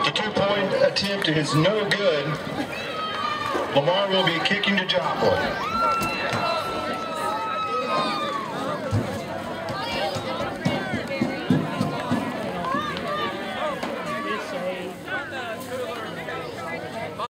The two-point attempt is no good. Lamar will be kicking to Joplin.